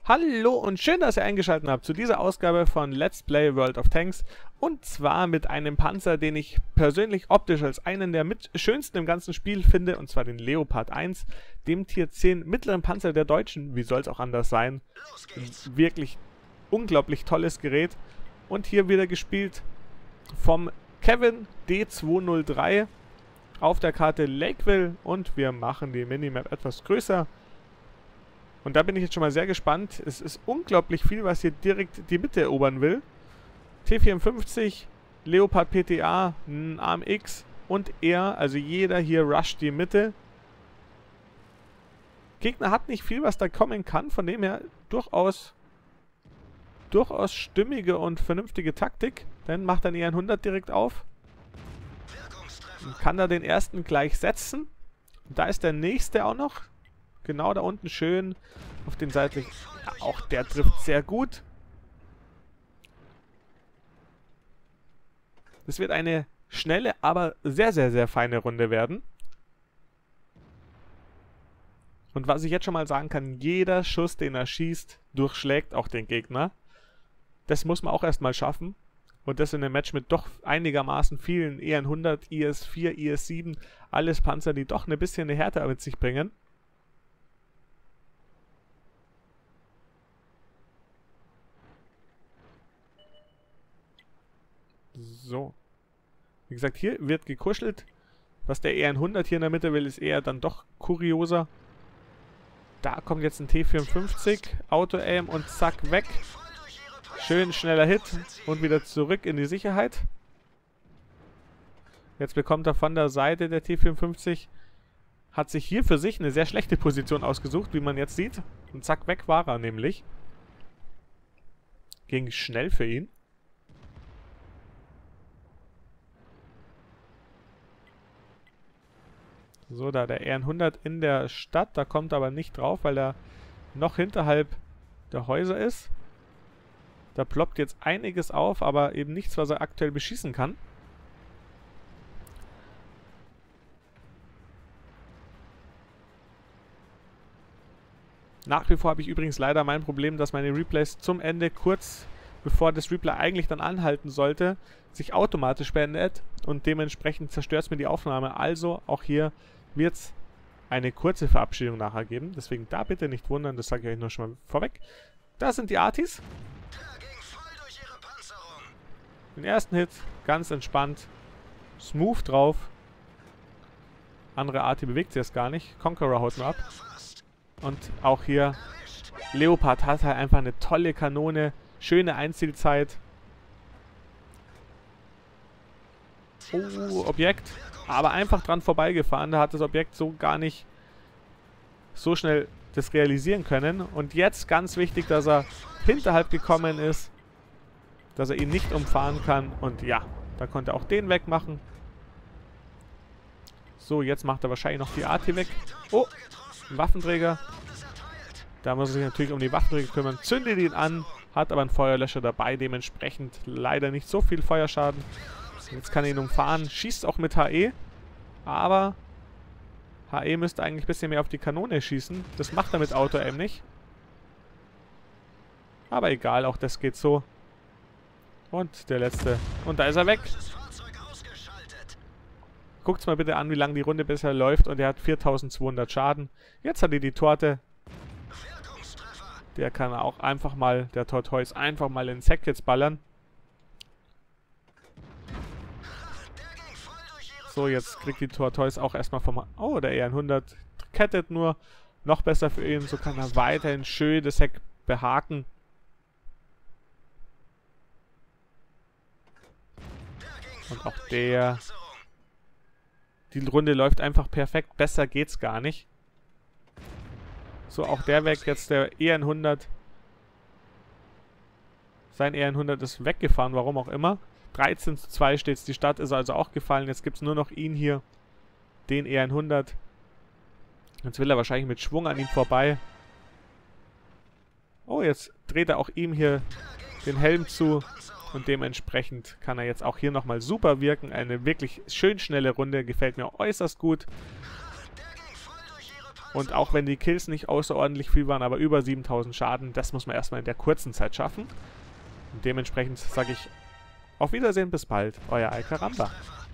Hallo und schön, dass ihr eingeschaltet habt zu dieser Ausgabe von Let's Play World of Tanks. Und zwar mit einem Panzer, den ich persönlich optisch als einen der schönsten im ganzen Spiel finde. Und zwar den Leopard 1, dem Tier 10 mittleren Panzer der Deutschen. Wie soll es auch anders sein? Ein wirklich unglaublich tolles Gerät. Und hier wieder gespielt vom Kevin D203 auf der Karte Lakeville. Und wir machen die Minimap etwas größer. Und da bin ich jetzt schon mal sehr gespannt. Es ist unglaublich viel, was hier direkt die Mitte erobern will. T54, Leopard PTA, AMX und er, also jeder hier rusht die Mitte. Gegner hat nicht viel, was da kommen kann, von dem her durchaus stimmige und vernünftige Taktik. Dann macht er eher 100 direkt auf. Und kann da den ersten gleich setzen. Und da ist der nächste auch noch. Genau da unten schön auf den seitlichen. Ja, auch der trifft sehr gut. Es wird eine schnelle, aber sehr, sehr, sehr feine Runde werden. Und was ich jetzt schon mal sagen kann, jeder Schuss, den er schießt, durchschlägt auch den Gegner. Das muss man auch erstmal schaffen. Und das in einem Match mit doch einigermaßen vielen EN100, IS-4, IS-7, alles Panzer, die doch ein bisschen eine Härte mit sich bringen. So. Wie gesagt, hier wird gekuschelt. Was der EN100 hier in der Mitte will, ist eher dann doch kurioser. Da kommt jetzt ein T54, Auto-Aim und zack, weg. Schön schneller Hit und wieder zurück in die Sicherheit. Jetzt bekommt er von der Seite der T54, hat sich hier für sich eine sehr schlechte Position ausgesucht, wie man jetzt sieht. Und zack, weg war er nämlich. Ging schnell für ihn. So, da der EN100 in der Stadt, da kommt er aber nicht drauf, weil er noch hinterhalb der Häuser ist. Da ploppt jetzt einiges auf, aber eben nichts, was er aktuell beschießen kann. Nach wie vor habe ich übrigens leider mein Problem, dass meine Replays zum Ende, kurz bevor das Replay eigentlich dann anhalten sollte, sich automatisch beendet und dementsprechend zerstört es mir die Aufnahme. Also auch hier wird es eine kurze Verabschiedung nachher geben. Deswegen da bitte nicht wundern, das sage ich euch nur schon mal vorweg. Da sind die Artis. Den ersten Hit, ganz entspannt, smooth drauf. Andere Arti bewegt sich jetzt gar nicht. Conqueror haut nur ab. Und auch hier, Leopard hat halt einfach eine tolle Kanone, schöne Einzielzeit. Oh, Objekt. Aber einfach dran vorbeigefahren. Da hat das Objekt so gar nicht so schnell das realisieren können. Und jetzt ganz wichtig, dass er hinterhalb gekommen ist. Dass er ihn nicht umfahren kann. Und ja, da konnte er auch den wegmachen. So, jetzt macht er wahrscheinlich noch die AT weg. Oh, ein Waffenträger. Da muss er sich natürlich um die Waffenträger kümmern. Zündet ihn an. Hat aber einen Feuerlöscher dabei. Dementsprechend leider nicht so viel Feuerschaden. Jetzt kann er ihn umfahren. Schießt auch mit HE. Aber HE müsste eigentlich ein bisschen mehr auf die Kanone schießen. Das macht er mit Auto-Aim nicht. Aber egal, auch das geht so. Und der letzte. Und da ist er weg. Guckt's mal bitte an, wie lange die Runde bisher läuft. Und er hat 4200 Schaden. Jetzt hat er die Torte. Der kann auch einfach mal, der Tortoise, einfach mal ins Heck jetzt ballern. So, jetzt kriegt die Tortoise auch erstmal vom... Oh, der EN100 kettet nur. Noch besser für ihn. So kann er weiterhin schön das Heck behaken. Und auch der... Die Runde läuft einfach perfekt. Besser geht's gar nicht. So, auch der weg. Jetzt der EN100. Sein EN100 ist weggefahren, warum auch immer. 13:2 steht es. Die Stadt ist also auch gefallen. Jetzt gibt es nur noch ihn hier. Den EN100. Jetzt will er wahrscheinlich mit Schwung an ihm vorbei. Oh, jetzt dreht er auch ihm hier den Helm zu. Und dementsprechend kann er jetzt auch hier nochmal super wirken. Eine wirklich schön schnelle Runde. Gefällt mir äußerst gut. Und auch wenn die Kills nicht außerordentlich viel waren, aber über 7000 Schaden, das muss man erstmal in der kurzen Zeit schaffen. Und dementsprechend sage ich auf Wiedersehen, bis bald, euer Alcaramba.